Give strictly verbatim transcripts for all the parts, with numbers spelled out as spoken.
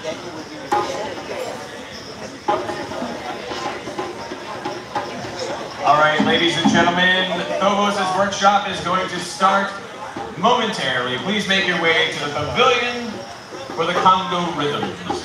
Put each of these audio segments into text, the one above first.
All right, ladies and gentlemen, Phobos' workshop is going to start momentarily. Please make your way to the pavilion for the Congo Rhythms.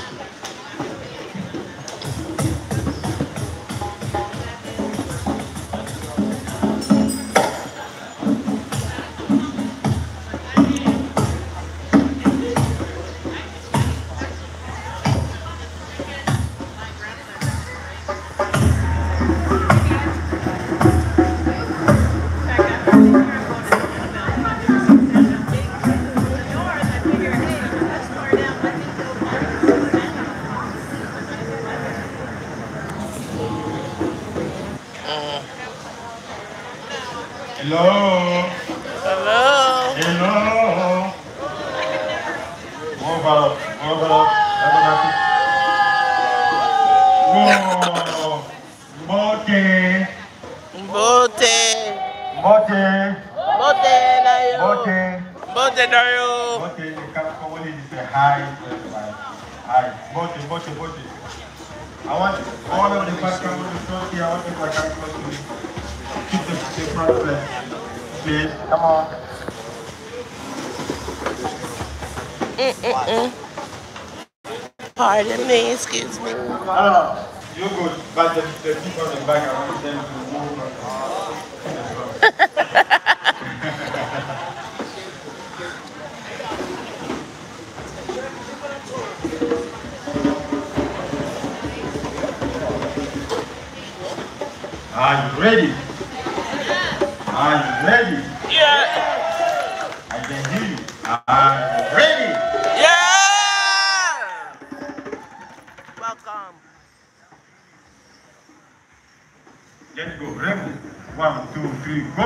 Hello. Hello. Hello. Move up. Move up. Whoa. Bote. Bote. Bote. Bote na yo. Bote. Bote na yo. Bote. You come forward and say hi to everybody. Hi. Bote. Bote. Bote. I want all of the background with the front here. I want people to come close to me. Keep the, the front place. Please. Come on. Mm -mm -mm. Pardon me, excuse me. No, no, no. You good, but the, the people in the back, I want them to move. Are you ready? Are you ready? Yeah. I can hear you. Are you ready? Yeah. Welcome. Let's go. Ready? One, two, three, go!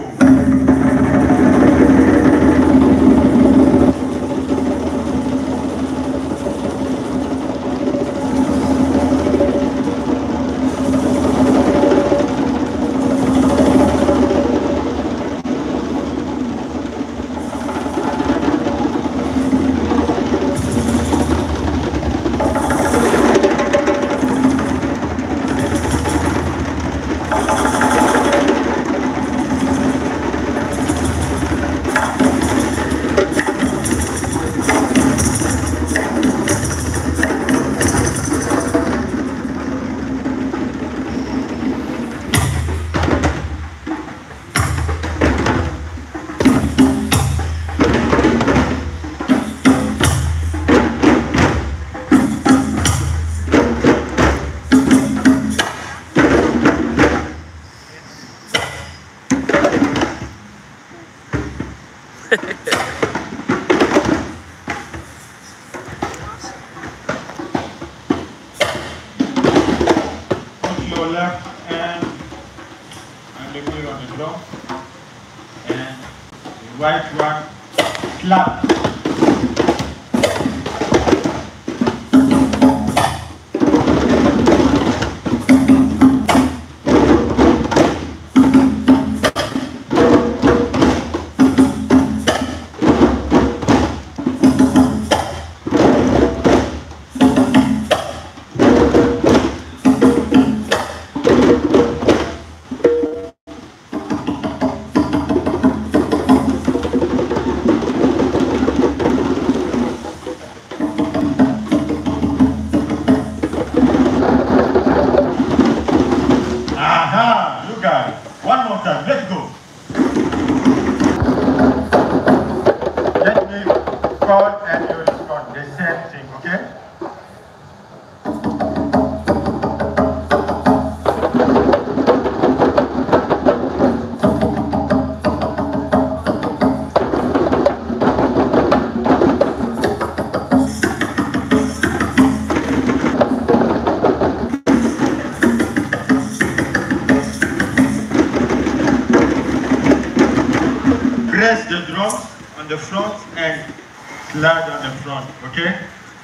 Your left hand and the wheel on the drum, and the right one slap. Aha, you guys. One more time, let's go. Let me call and you respond. The same thing, okay? Press the drums on the front and slide on the front, okay?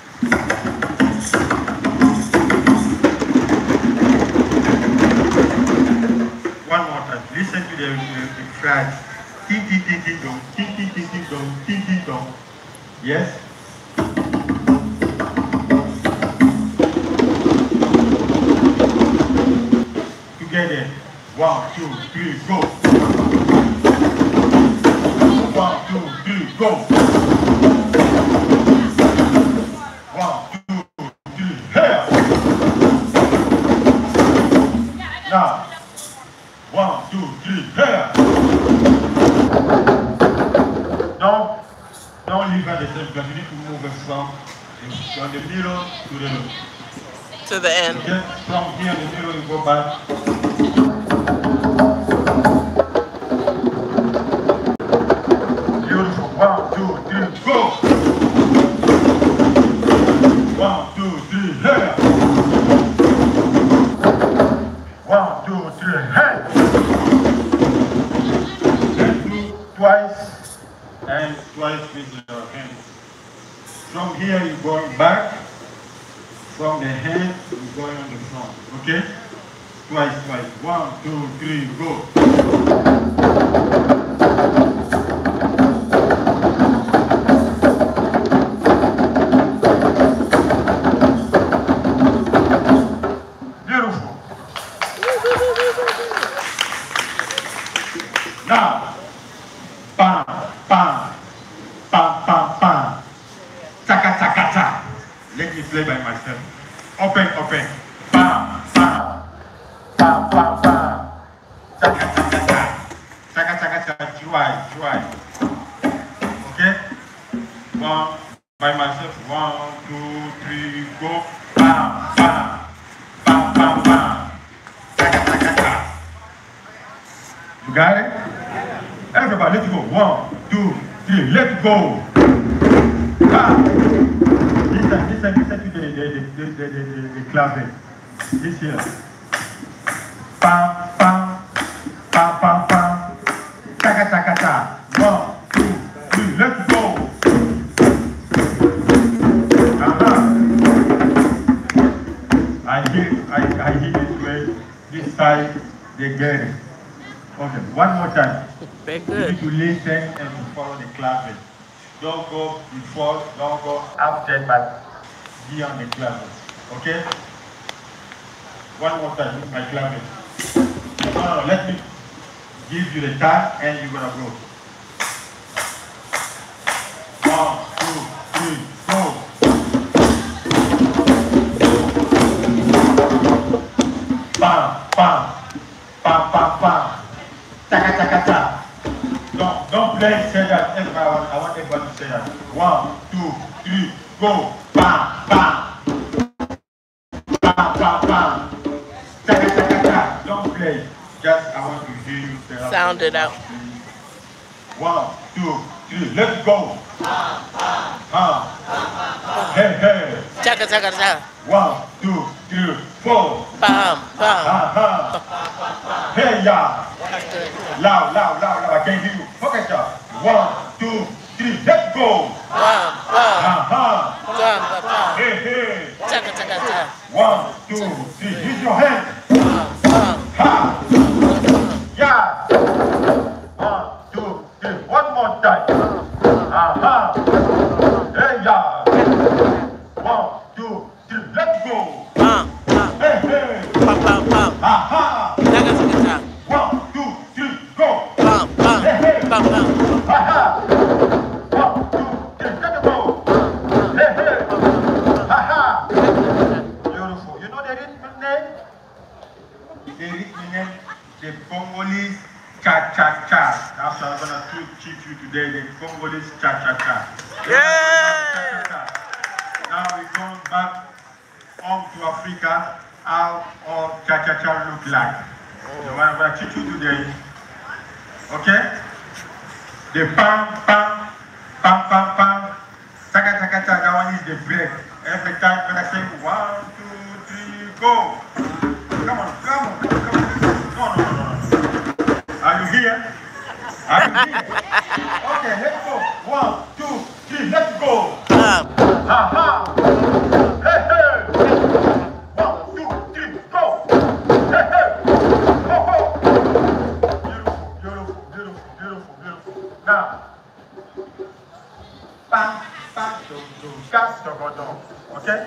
One more time. Listen to the, the, the phrase. Ting, ting, ting, ting, dong. Ting, ting, ting, ting, dong. Ting, ting, dong. Yes? go. One, two, three, here. Now, one, two, three, here. Don't, don't leave at the same place. You need to move it from, from the middle to the To the end. Okay, from here in the middle you go back. Beautiful. One, two, three, go. One, two, three, here. One, two, three, hey. Let's do twice and twice with your hands. From here you're going back. From the hand, you're going on the front. Okay? Twice, twice. One, two, three, go. Beautiful. Now, bam, bam, bam, bam, bam. Taka, taka, taka. Let me play by myself. Open, open. Bam, bam. Bam, bam, bam. Taka, taka, taka. Taka, taka, taka. Try, try. Okay? One, by myself. One, two, three, go. Bam, bam. Bam, bam, bam. Taka, taka, taka. You got it? Everybody, let's go. One, two, three, let's go. Bam. Listen, listen, listen to the, the, the, the, the, the, the clapping. This here. Pam, pam, pam, pam, pam. Taka, taka, taka. One, two, three, let's go. Uh-huh. I hear, I, I hear this way, this side, they get it. Okay, one more time. Very You good. need to listen and to follow the clapping. Don't go before, don't go after, but be on the clapping. Okay? One more time with my clapping. No, no, no, let me give you the time and you're gonna go. One, two, three, go. Bam, bam, bam, bam, bam. Taka, taka, taka. Don't, don't play, say that. Everybody, I want, I want everybody to say that. One, two, three, go. Bam, bam. Bam, bam, bam. Taka, taka, taka. Don't play. Just, I want to hear you say that. Sound it out. One, two, three, let's go. Ah. Hey, hey. Chaka, chaka, chaka. One, two, three, four. Bam, bam. Uh-huh. Hey, yeah. Loud, loud, loud, loud. I can't hear you. Focus up. One, two, three, let's go. Bam, bam. Uh-huh. Bam, bam. Hey, hey. Chaka, chaka, chaka. One, two, three. Use your hand. Bam, bam. Ha. Yeah. One, two, three. One more time. Uh-huh. Hey, yeah. One, two, three. Let's go. Bam, bam. Hey, hey. Bam, bam, bam. Aha. Chaka, chaka, chaka. One, two, three, go. Bam, bam. Hey, hey. Bam, bam. Aha. One, two, three, let's go. Hey, hey. Aha. Beautiful. You know the rhythm name? The rhythm name, the Congolese cha-cha-cha. That's what I'm going to teach you today, the Congolese cha-cha-cha. Yeah. Now we're going back home to Africa, how all cha-cha-cha look like. So what I'm going to teach you today, okay? The pam, pam, pam, pam, pam, taka, taka, taka, that one is the break. Every time when I say one, two, three, go. Come on, come on, come on, come on. No, no, no, no. Are you here? Are you here? Okay, let's go. One, two, three, let's go. Bam. Aha! Hey, hey! One, two, three, go! Hey, hey! Ho, ho! Beautiful, beautiful, beautiful, beautiful, beautiful. Now, bam, bam, do, do, gas, do, go, do. Okay?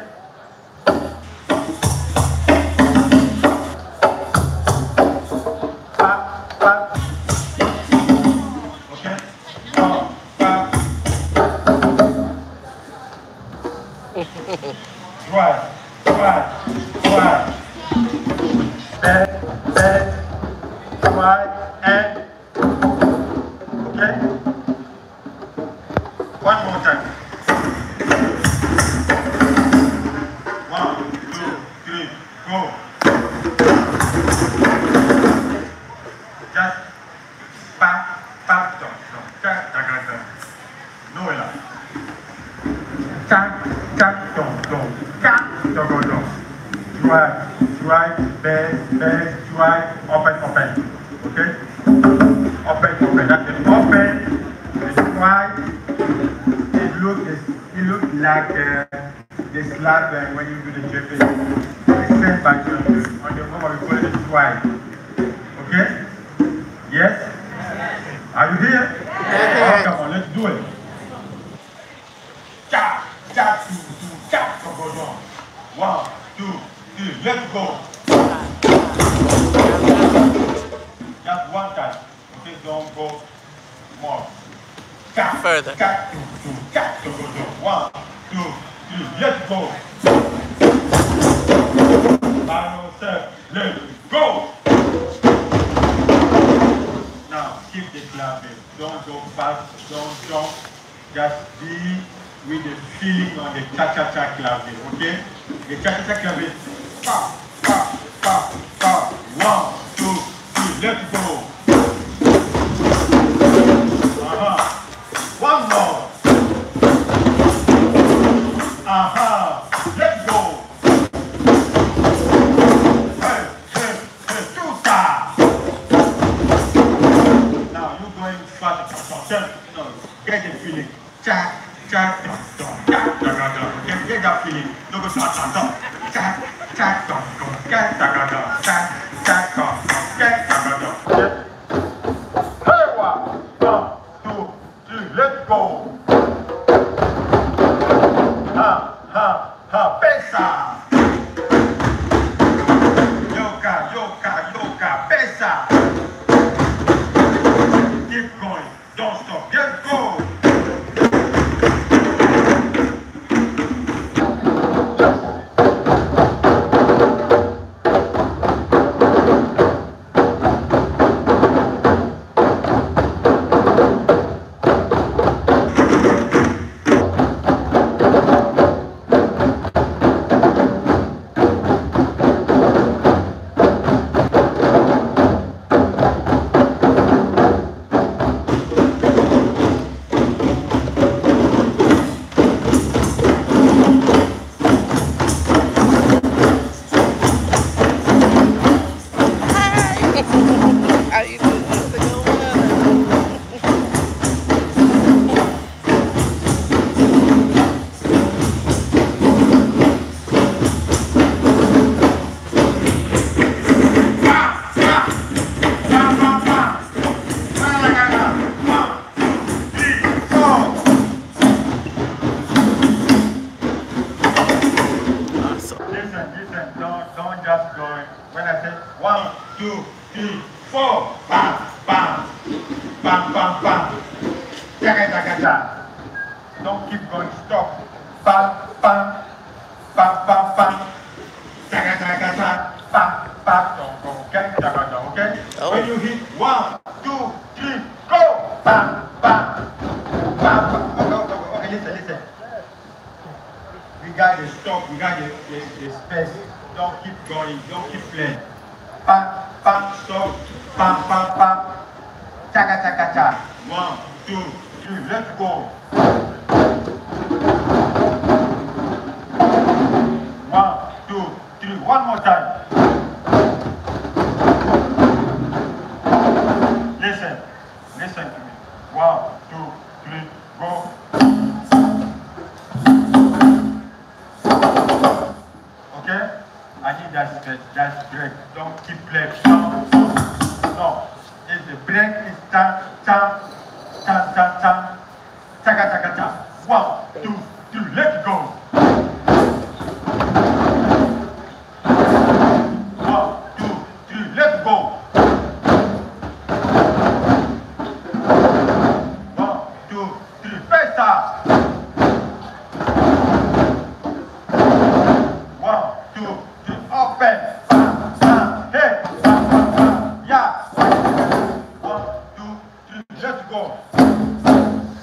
Bam, bam. Okay? Bam, bam, One more time. One, two, three, go. Just back, back, down, down, back, back, back. No way. Back, back, down, down, back, down, down, down. Try, try, bend, bend, try, open, open. Okay? Open, open. That's it. Open. Try. It looks, it looks like uh, the slab uh, when you do the dripping. It's sent by the on the moment we call it try. Okay? Yes? Are you here? Oh, come on, let's do it. Cha, cha, two, two, cha, go, go, go. One, two, three, let's go. Just one time. Okay, don't go more. Cha, Further. Cha, two, two, cha, go, go, go. One, two, three, let's go. By yourself, let's go. Now, keep the clapping. Don't go fast, don't jump. Just be with the feeling on the cha-cha-cha clapping, okay? The cha-cha-cha clapping. Pa, pa, pa, pa. One, two, three, let's go. Uh-huh. One more. Uh-huh. Let's go. Hey, hey, hey, two stars. Now you're going fast. No, get the feeling. Cha, cha, dum, dum, cha, da, da, da. Get, get that feeling. Don't go cha, cha, dum. Cha, cha, dum, dum, cha, da, da, da. Cha, cha, dum, dum, cha, da, da, da. Hey, one, one, two, three, let's go. Ha, ha, ha, pesa. Yoga, yoga, yoga, pesa. Keep going, don't stop, let's go. Don't keep going, stop. Bam, bam, bam, bam, bam. Taga, taga, taga, bam, bam, don't go, okay? Taga, taga, okay? Oh. When you hit one, two, three, go! Bam, bam, bam, bam. Okay, okay, okay, listen, listen. We got the stop, we got the, the, the space. Don't keep going, don't keep playing. Bam, bam, stop. Bam, bam, bam. Taga, taga, taga. One, two, three, let's go. One, two, three, one more time. Listen, listen to me. One, two, three, go. Okay? I need that space, that break. Don't keep playing. No, no. If the break is tam, tam, tam, tam, tam. Taka, taka, taka. One, two, three, let's go. One, two, three, let's go. One, two, three, pesa. One, two, three, open. Hey, yeah. One, two, three, let's go.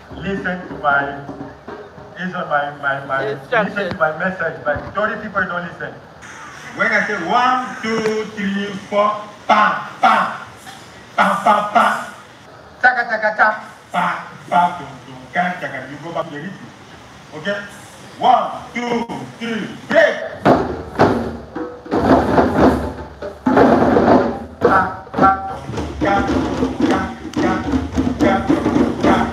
listen to my, is on my, my, my, listen to my message, but thirty people don't listen. When I say one, two, three, four, bam, bam, bam, bam, bam, taka, taka, taka, bam, bam, boom, boom, can, taka, you go back to the rhythm. Okay? One, two, three, break. Bam, bam, can, can, can, can, can.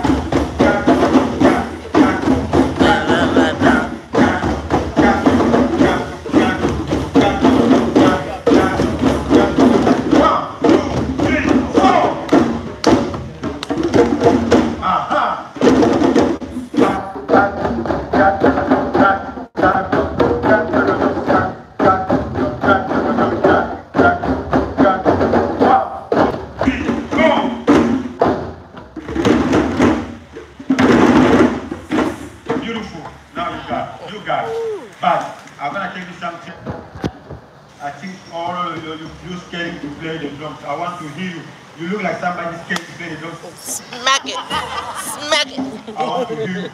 I want to hear you. You look like somebody scared to play the drums. Smack it. Smack it. I want to hear you.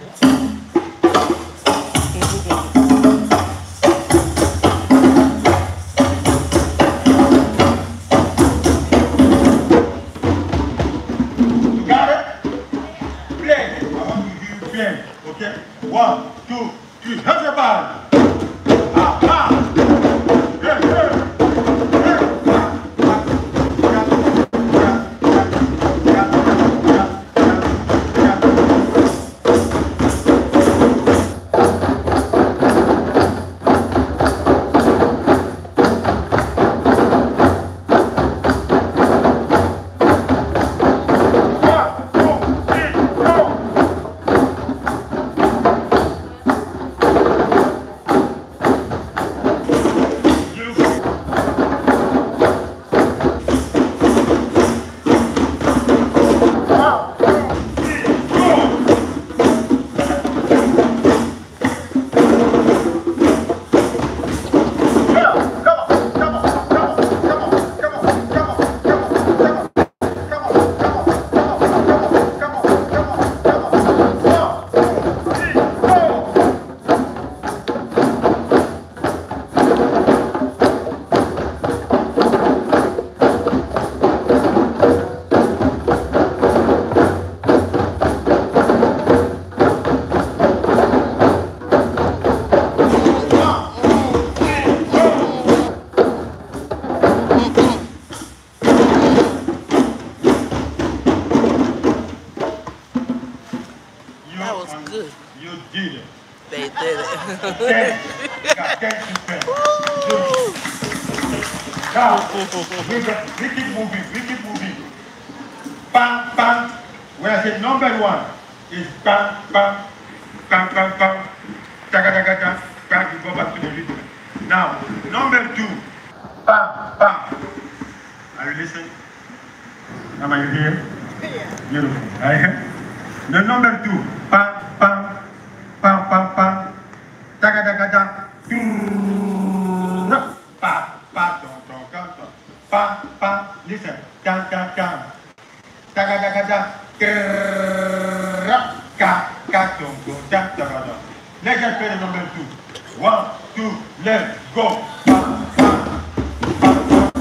You got it? Play. I want to hear you play. Okay? One, two, three. Hit your body. Ah, ah. Yeah, yeah. Now, we, we keep moving, we keep moving. Bang, bang. When I say number one, is bang, bang, bang, bang, bang, taga, taga, taga, bang, you go back to the rhythm. Now, number two, bang, bang. Are you listening? Am I here? Beautiful. Are you here? The number two, bang, bang, bang, bang, bang, taga, taga, taga, bang, bang, pa, pa, listen, dan, dan, dan, taga, taga, taga, ka, ka, dong, dong, dan, dan, dan. Let's just play the number two. One, two, let's go. Pa, pa, pa, pa,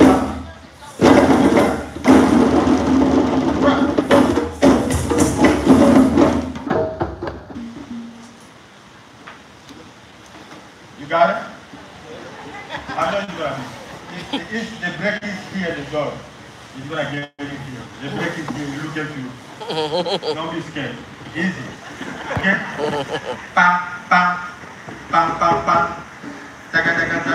pa. You got it? I know you got it. If, if the break is here at the door, it's gonna get you here. The break is here, look at you. Don't be scared. Easy. Okay? Pa, pa, pa, pa, pa. Taga, taga, taga.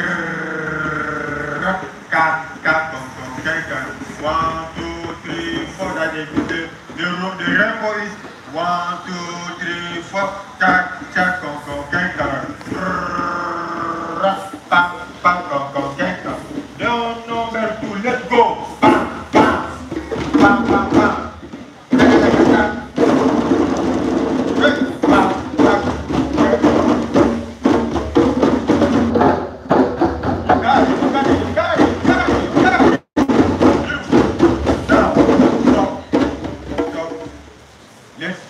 Ka, ka, tong, tong, ka, ka. One, two, three, four. That is the, the, the rainbow is one, two, three, four. Ka, ka, tong, tong, ka, ka. Pa, pa, tong, tong, ka, ka. Down number two, let's go. Bam, bam, bam, bam, bam. Let's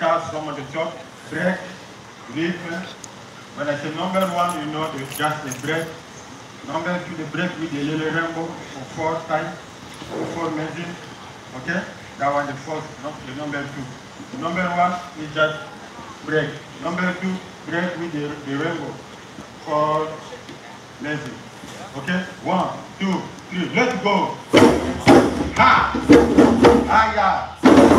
break, rhythm. When I say number one, you know it's just a break. Number two, the break with the little rainbow for four times, for four measures. Okay? That one the first, not the number two. The number one is just break. Number two, break with the, the rainbow for measures. Okay? One, two, three, let's go. Ha! Aya!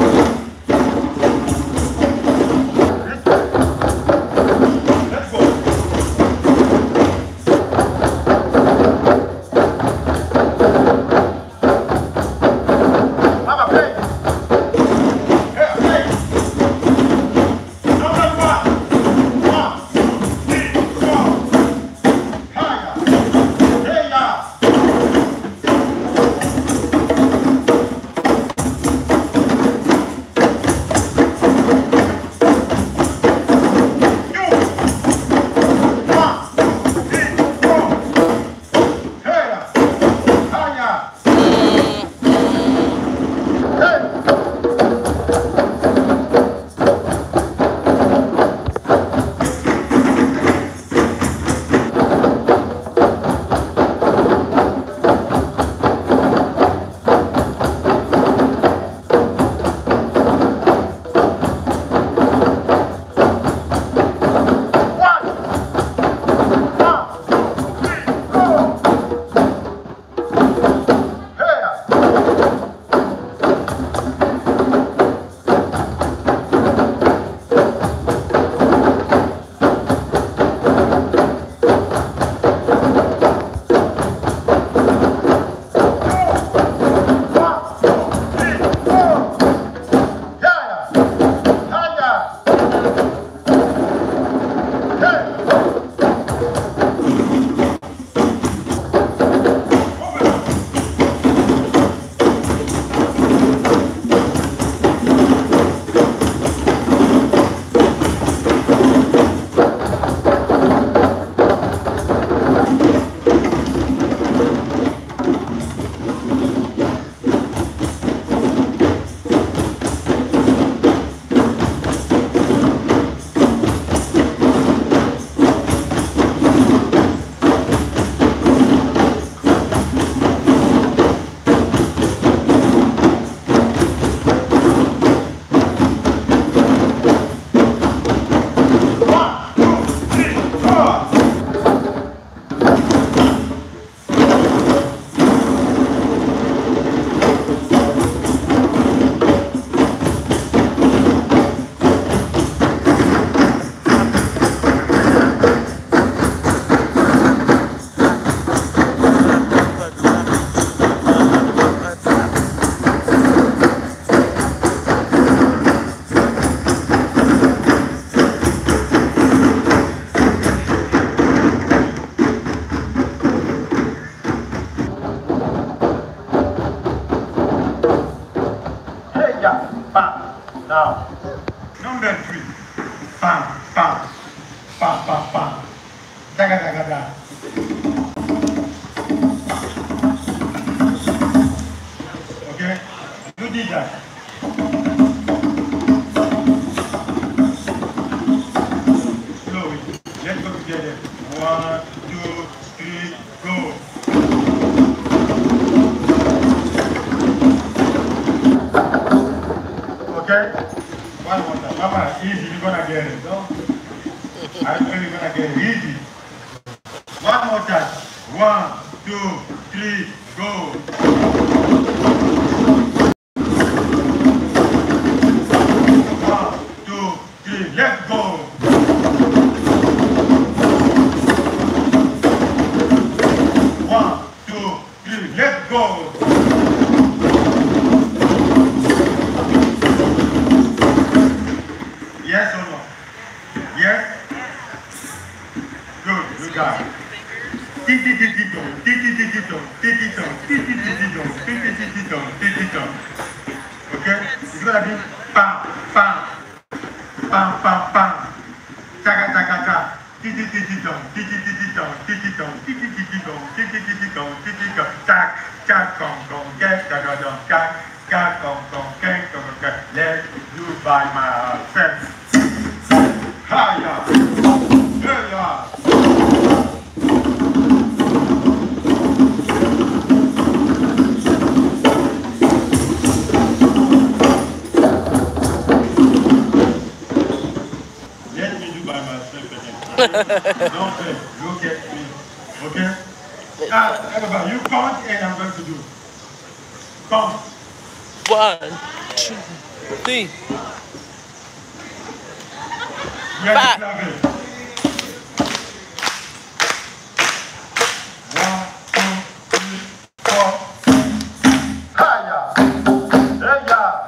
Now, number three. Bam, bam, bam, bam, bam. Daga, daga, daga. Okay? You did that. Slowly. Let's go together. One, two, three, go. Okay? One more time. Mama, easy, you're gonna get it, no? I'm really gonna get it easy. One more time. One, two, three, go. One, two, three, let's go. One, two, three, let's go. Yes or no? Yes? Good, you got it. Titi-titi-tom, titi-titi-tom, titi-tom, titi-titi-tom, titi-titi-tom, titi-tom. Okay? It's gonna be pam, pam, pam, pam, pam, chaka, chaka, chaka, titi-titi-tom, titi-titi-tom, titi-tom, titi-titi-tom, titi-titi-tom, titi-tom, chak, chak, kong, kong, get, chaka, chaka, chak, chak, kong, kong, get, kong, kong, let's do by myself. Hiya. There you are. Let me do by myself again. Don't play. Look at me. Okay? Now, everybody, you count and I'm going to do. Count. One, two, three. Ready, Five. clap it. One, two, three, four. Hiya. There you are.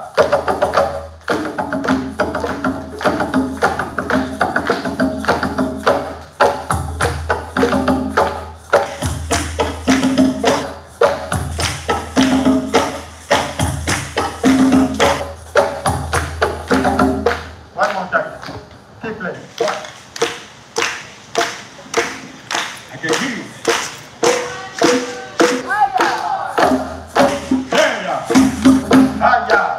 One more time. Keep playing. One. I can hear you. There you are. Hiya.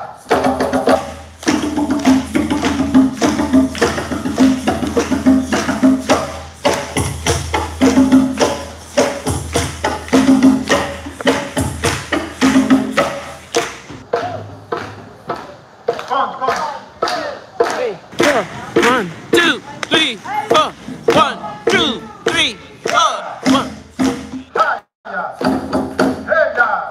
Count, count. Three, four. One, two, three, four. One, two, three, four. One. Hiya. There you are.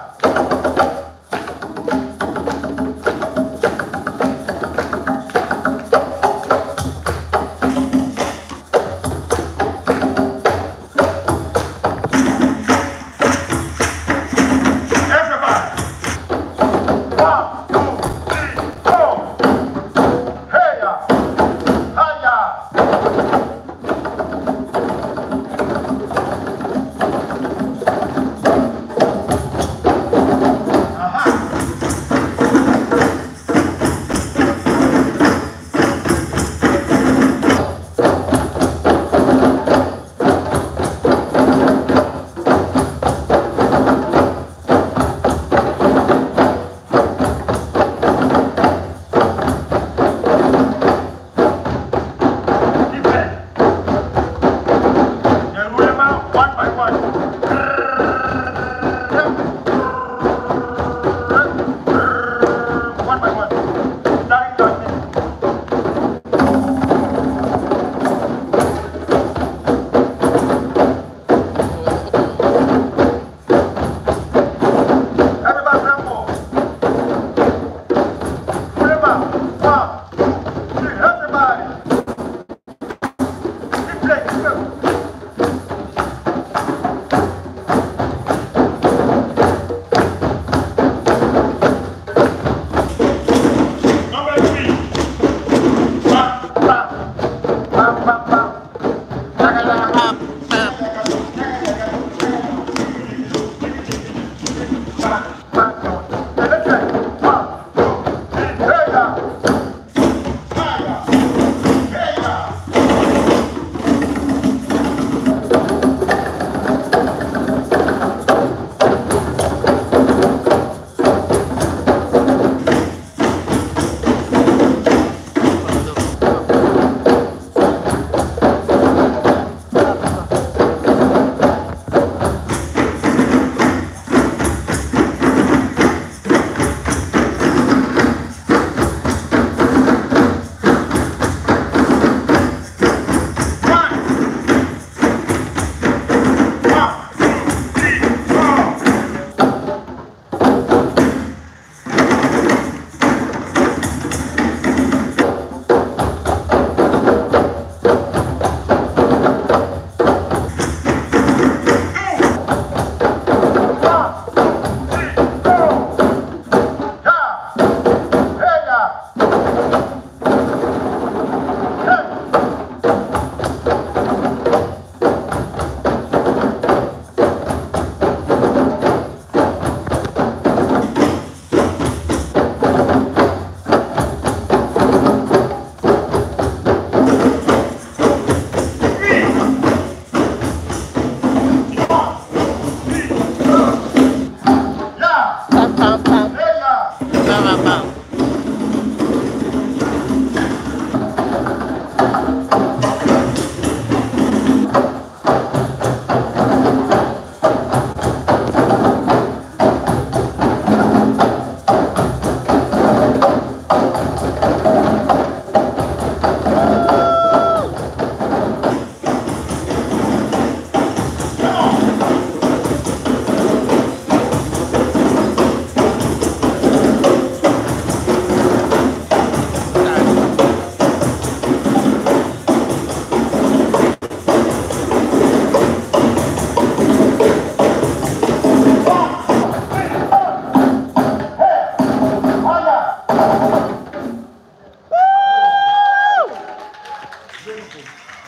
Everybody. One, two, three, four. Hiya. Hiya.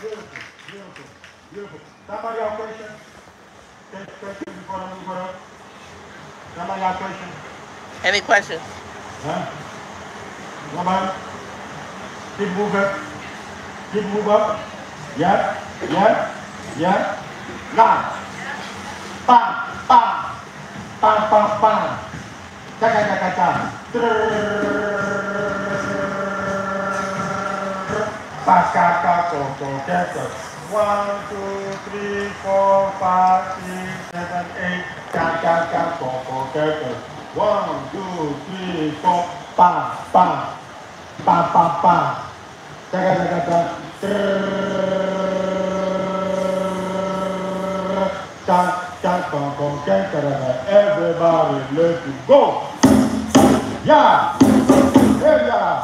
Beautiful, beautiful, beautiful. Somebody have question? Question before I move on? Somebody have question? Any questions? Huh? Nobody? Keep moving. Keep moving. Yeah, yeah, yeah. Now. Bam, bam. Bam, bam, bam. Cha, cha, cha, cha, cha. One, two, three, four, five, six, seven, eight. Cha, cha, cha, cha, cha. One, two, three, four. Bam, bam. Bam, bam, bam. Cha, cha, cha, cha. Cha, cha, cha, cha, cha. Everybody, let's go. Yeah. Hey, yeah.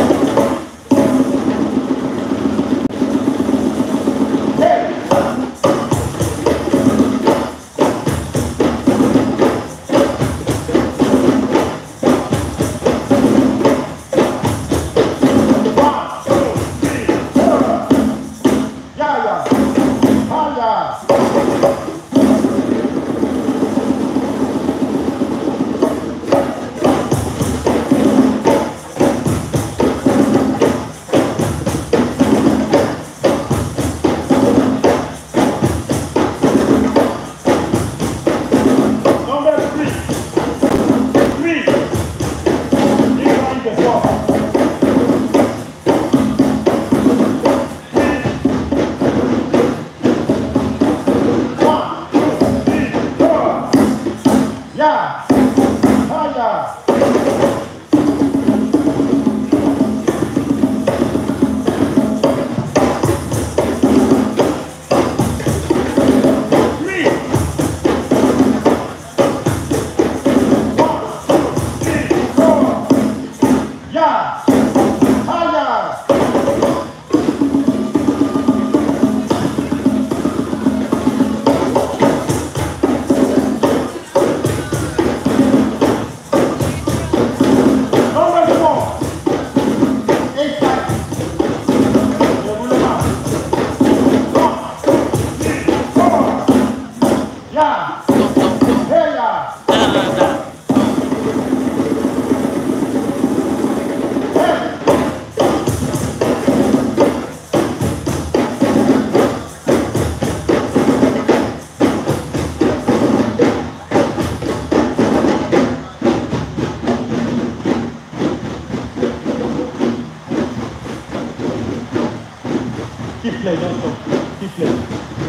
Keep playing, don't stop. Keep playing.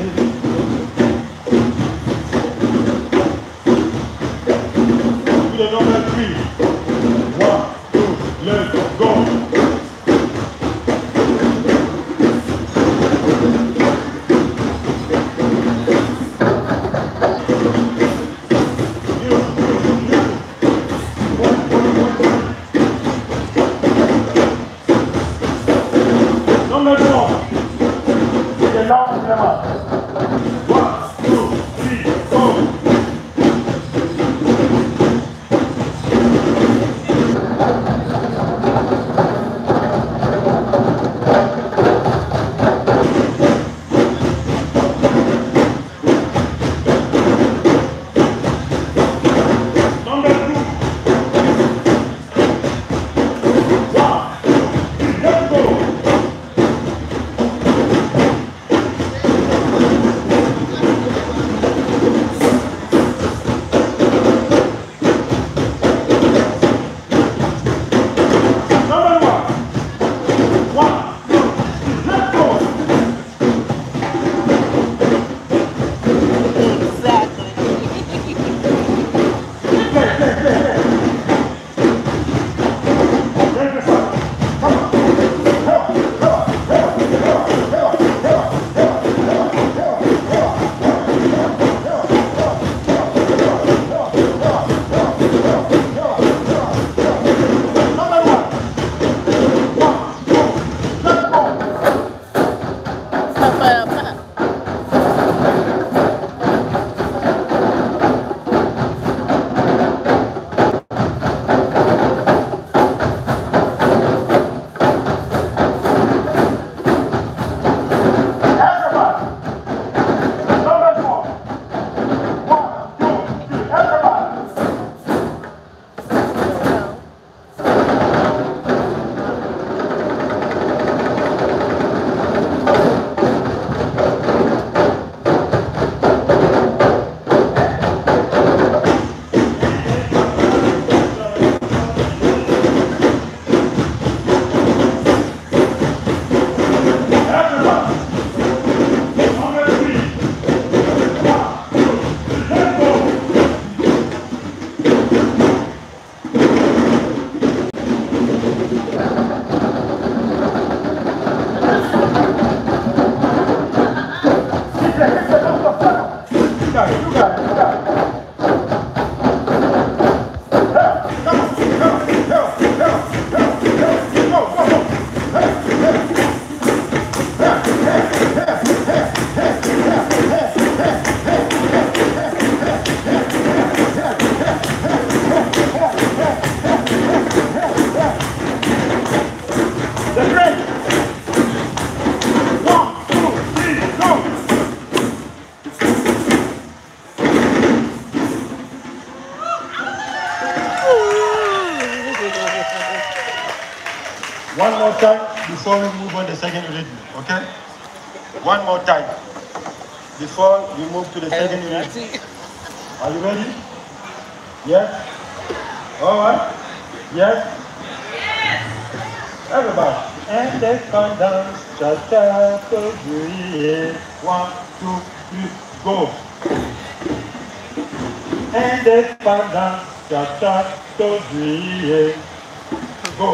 To the number three. One, two, let's go. Number four. The long number. One, two, three, go. Number two. One, two, three, let's go. before we move on the second rhythm, okay? One more time. Before we move to the second rhythm. Are you ready? Yes? All right? Yes? Everybody. Independence, cha-cha, juillet. One, two, three, go. Independence, cha-cha, juillet. Go.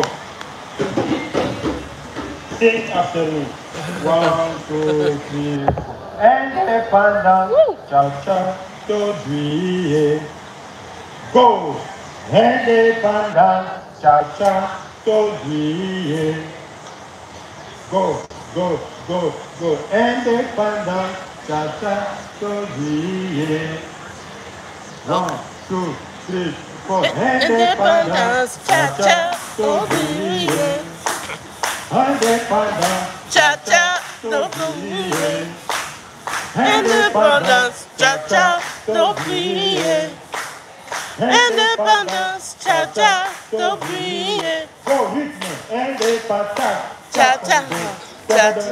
Sing after me. One, two, three. Independence, cha-cha, juillet. Go. Independence, cha-cha, juillet. Go, go, go, go. Independence, cha-cha, juillet. One, two, three, four. Independence, cha-cha, juillet. Independence, Cha-cha, juillet. Independence, cha-cha, juillet. Independence, cha-cha, juillet. go hit me. Independence, Cha-cha, cha-cha.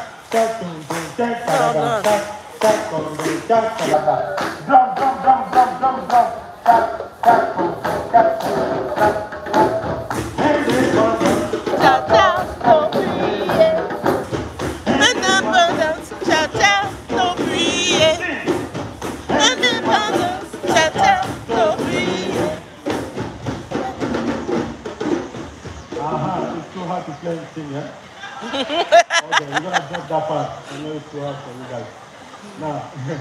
Drum, drum, drum, drum, drum, drum. Cha-cha, juillet. Independence, cha-cha, juillet. Independence, cha-cha, juillet. Aha, it's too hard to play and sing, yeah? Okay, we're gonna drop that part. I know it's too hard for you guys. Now,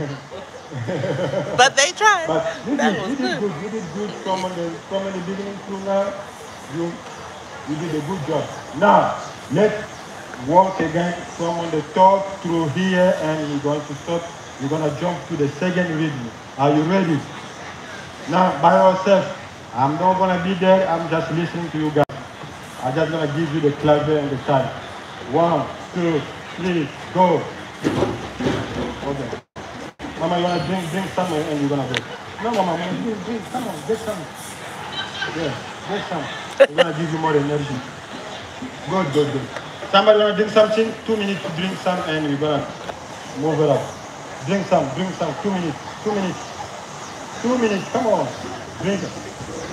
But they tried. but you That did, was you did good. good. You did good from the from the beginning to now. You you did a good job. Now let's walk again from the top through here, and we're going to stop. We're gonna jump to the second rhythm. Are you ready? Now by yourself. I'm not gonna be there. I'm just listening to you guys. I'm just gonna give you the clavier and the time. One, two, three, go. Okay. Mama, you wanna drink, drink some and you're gonna go. No, Mama, I'm gonna drink, drink. Come on, get some. Yeah, get some. We're gonna give you more energy. Good, good, good. Somebody wanna drink something? Two minutes to drink some and we're gonna move it up. Drink some, drink some. Two minutes, two minutes. Two minutes, come on. Drink it.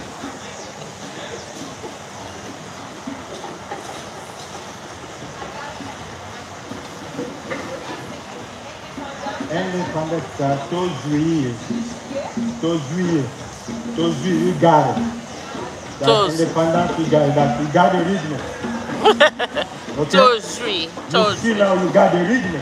Independence, to juillet, to juillet, to juillet, you got it. That's Toes. independence, you got it. That you got the rhythm. Okay? Toes-free. You see Toes-free. now you got the rhythm.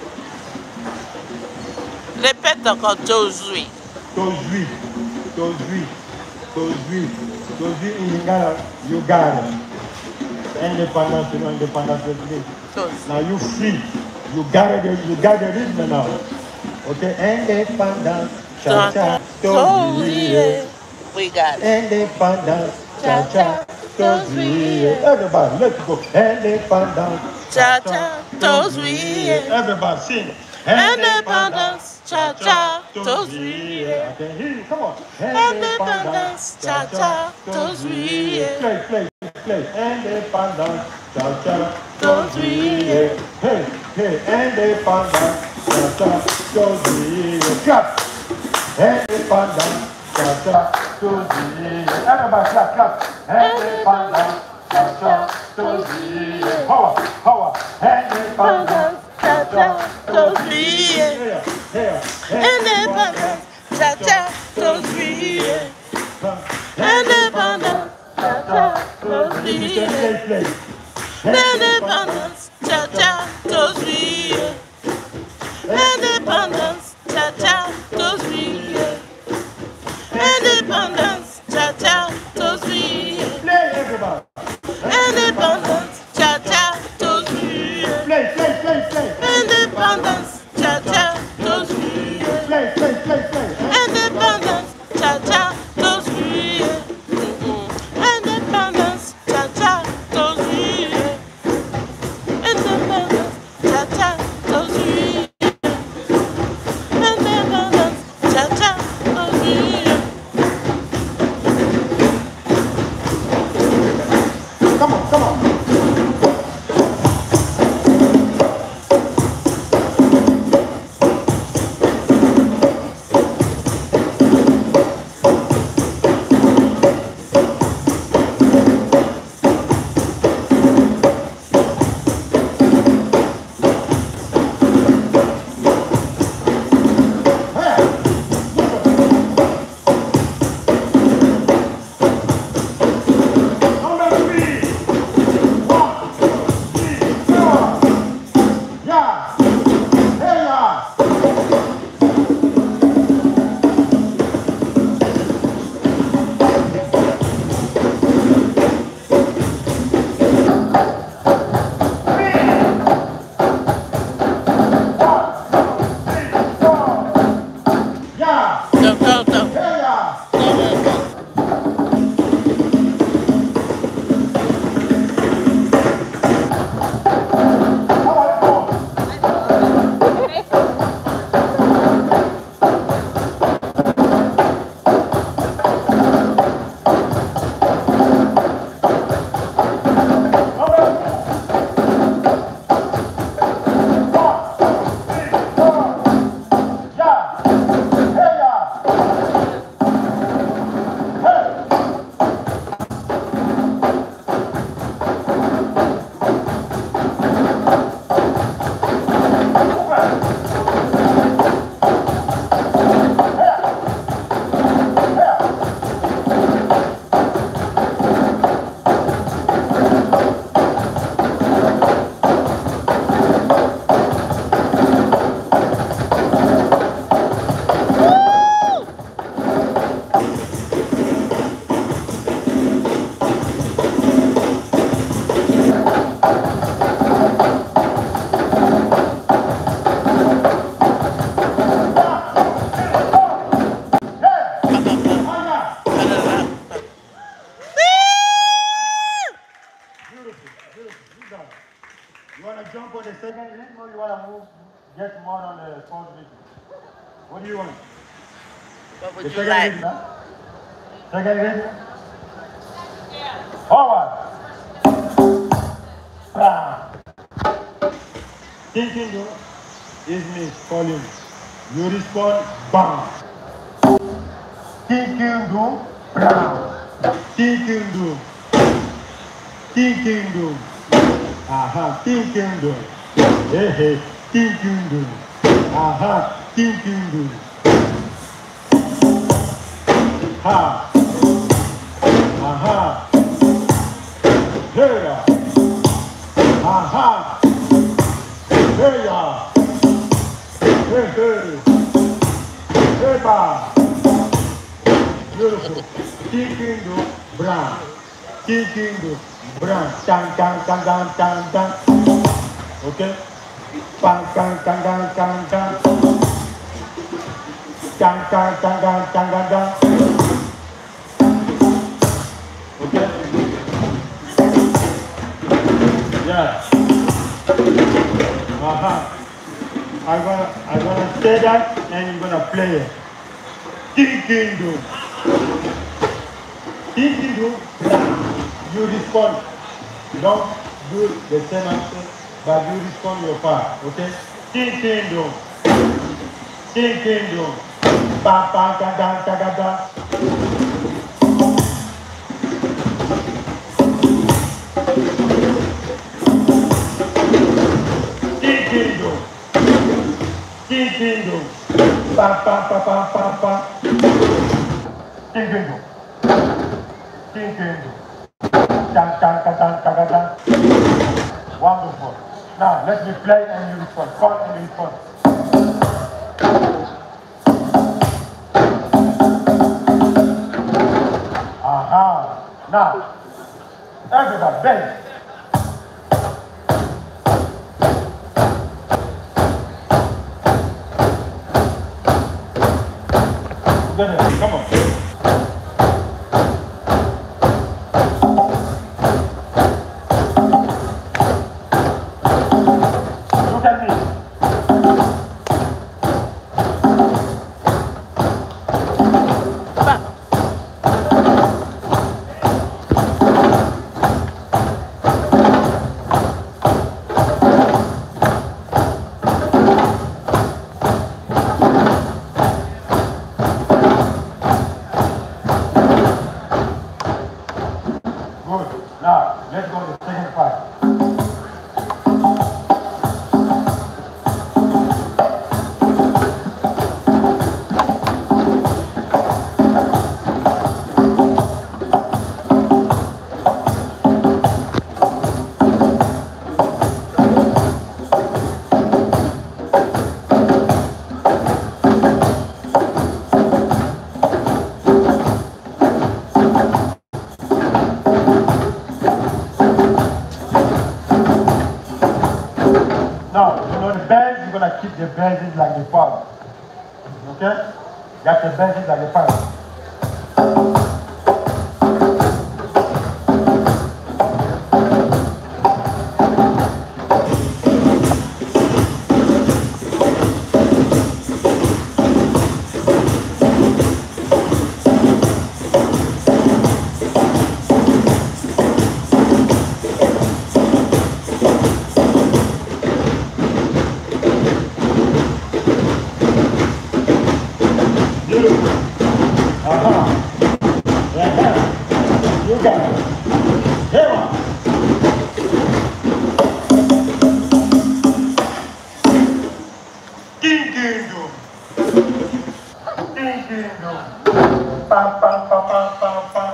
Répète encore toes-free. To juillet, to juillet, to juillet, to juillet, you got it. You got it. Independence, you know, independence, you know. Toes. Now you free. You got it. You got the rhythm now. Okay, independence, cha cha, Toes-free. We got it. independence, cha cha, toes-free. Everybody, let's go. Independence, Cha-cha, toes-free. everybody sing. Independence, cha-cha, toes-free. I can hear you. Come on. Independence, cha-cha, toes-free. Play, play, play. Independence, cha cha, Toes-free. Hey, hey, independence, cha cha, toes-free. Clap. Independence, cha cha, toes-free. Everybody clap, clap. Independence, cha cha, toes-free. Power, power. Independence, cha cha, Toes-free. here, here. Independence, cha-cha, toes-free. Independence, cha-cha, toes-free. Play, play. Independence, cha-cha, toes-free. Independence, cha-cha, toes-free. Independence, cha-cha, toes-free. Play, everybody. Independence, cha-cha, toes-free. Play, play, play, play. Independence, cha-cha, toes-free. Play, play, play, play. Independence, cha-cha, toes-free. Independence, cha-cha, toes-free. Independence, cha-cha, toes-free. Independence, cha-cha, toes-free. Come on, come on. get more on the phone video. What do you want? What would The you second like? video, huh? Second video? Forward. Bam. Thinking you is me calling. You respond, bam. Thinking do, bam. Thinking do. Thinking do. Aha, thinking do. Hey, hey, thinking do. Aha, thinking do. Ha. Aha. Hey, ya. Aha. Hey, ya. Hey, hey. Hey, ba. Beautiful. Thinking do, brown. Thinking do, brown. Tang, tang, tang, tang, tang, tang. Okay? Bang, tang, tang, tang, tang, tang. Tang, tang, tang, tang, tang, tang, tang. Okay? Yeah. Uh-huh. I'm gonna, I'm gonna say that and you're gonna play it. Thinking do. Thinking do. You respond. You don't do the same answer, but you respond your part. Okay? Thinking do. Thinking do. Pa pa da da da da da. Thinking do. Thinking do. Pa pa pa pa pa pa. Thinking do. Thinking do. Dang dang dang dang dang dang. Wonderful. Now let me play and you respond. Call and you respond. Aha. Now everybody bend. Come on. Look at me. Good. Now, let's go to the second part. Now, you know the bends, you're gonna keep the bends like the palm. Okay? Got the bends like the palm. Beautiful. Uh-huh. Yeah. You got it. Here on. Ding ding dong. Ding ding dong. Pam pam pam pam pam pam.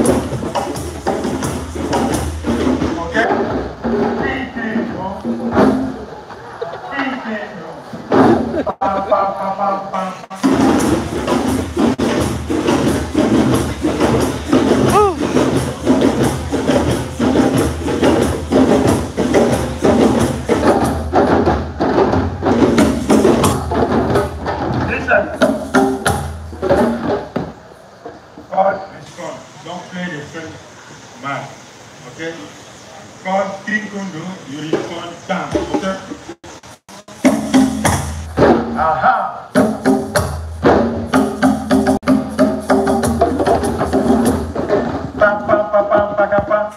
Okay? Ding ding dong. Ding ding dong. Pam pam pam pam pam. Don't play the same man. Okay? Call Krinkundu, you respond down. Okay? Aha. Pa, pa, pa, pa, pa, pa, pa.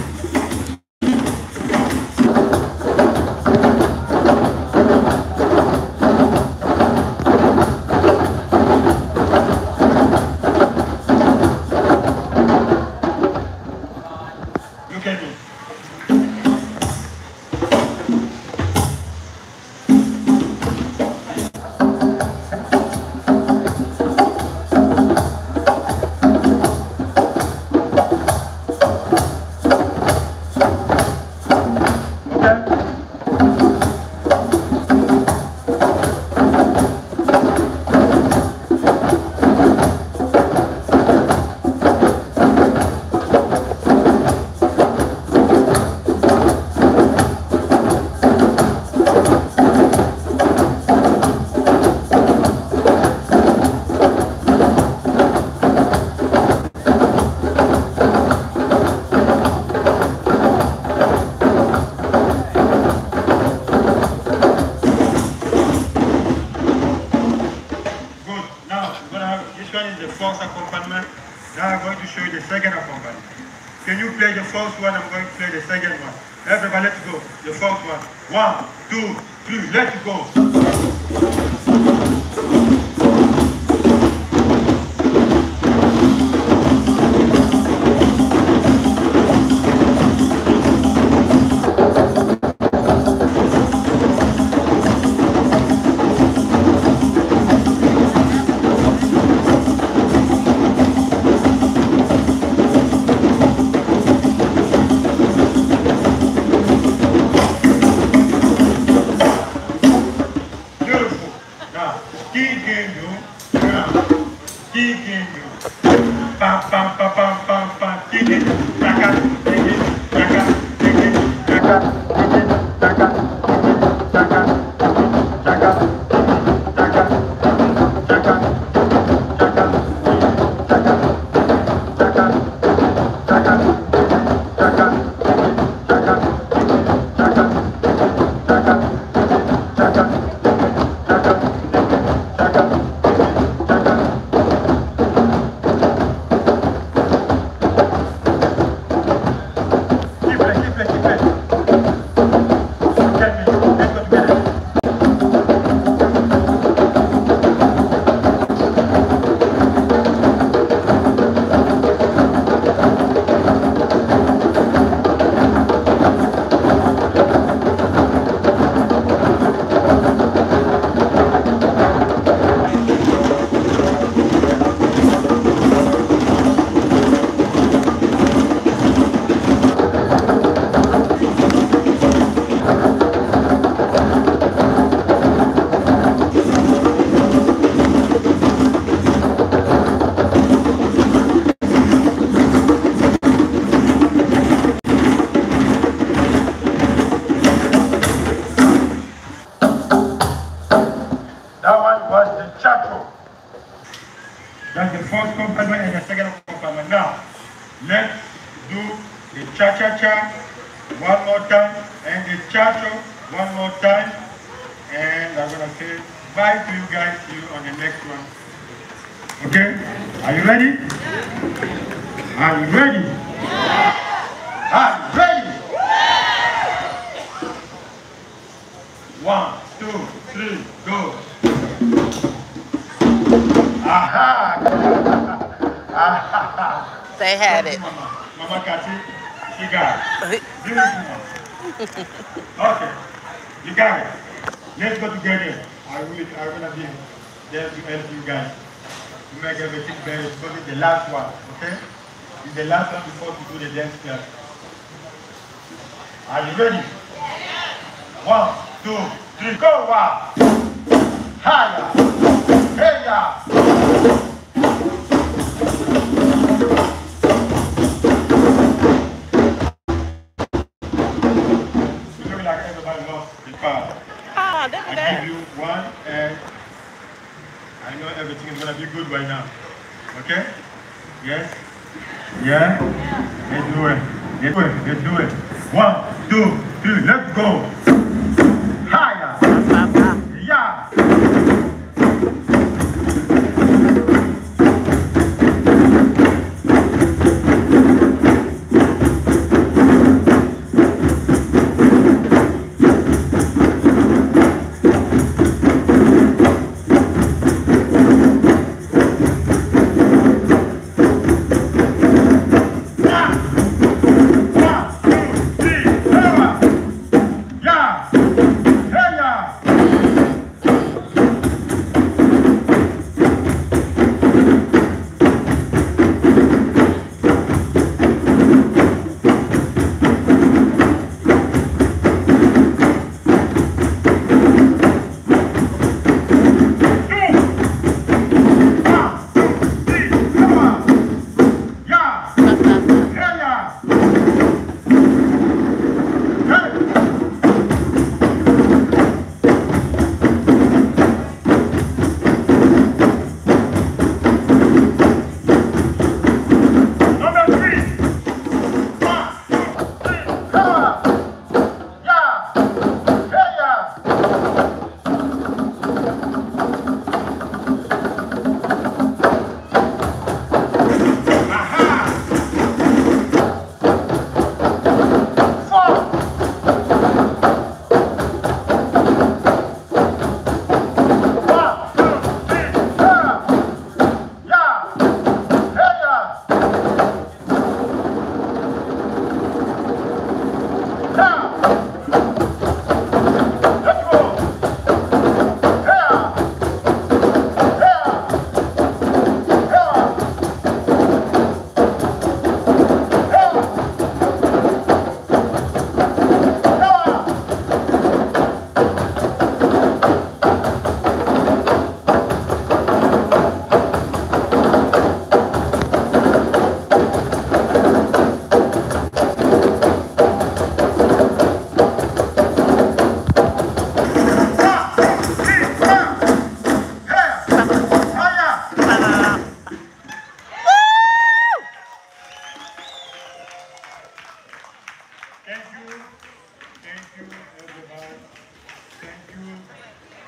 Look at me. First accompaniment. Now I'm going to show you the second accompaniment. Can you play the first one? I'm going to play the second one. Everybody, let's go. The first one. One, two, three, let's go. That's the first accompaniment and the second accompaniment. Now, let's do the cha-cha-cha one more time and the cha-cha one more time. And I'm going to say bye to you guys. See you on the next one. Okay? Are you ready? Are you ready? Are you ready? One, two, three, go. Aha! Aha! They had it. Mama, Mama Kati, she got it. Beautiful. Okay, you got it. Let's go together. I will. I'm gonna be there to help you guys to make everything better. Because it's the last one. Okay? It's the last one before we do the dance class. Are you ready? One, two, three, go! Wow! Higher! Hey, yeah! You look like everybody lost the power. Ah, that's I that. give you one, and I know everything is gonna be good right now. Okay? Yes? Yeah? Let's do it. Let's do it. Let's do it. One, two, three, let's go. Higher. Yeah.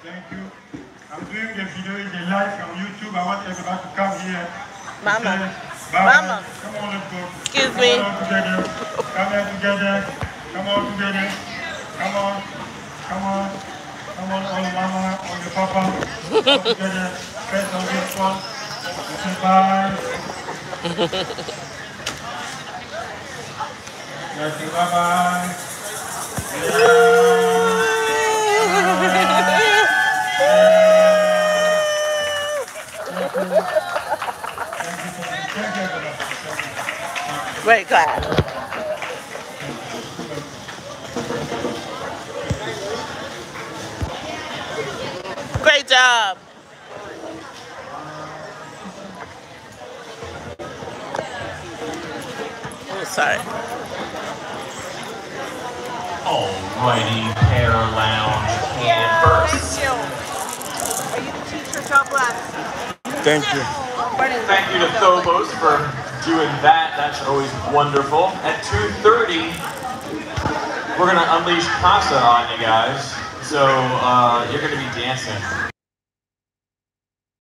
Thank you. I'm doing the video in the live from YouTube. I want everybody to come here. Mama. Say, bye Mama. bye. Come on, let's go. Excuse Come me. on together. Come here together. Come on together. Come on. Come on. Come on, all the mama, all the papa. Come together. First on this one. Say bye. Yes, say bye bye. Yeah. Great class. Great job. Oh, sorry. Alrighty, Hair Lounge can first. Thank you. Are you the teacher? God bless. Thank you. Thank you to Phobos for doing that. That's always wonderful. At two thirty, we're gonna unleash Casa on you guys. So uh, you're gonna be dancing.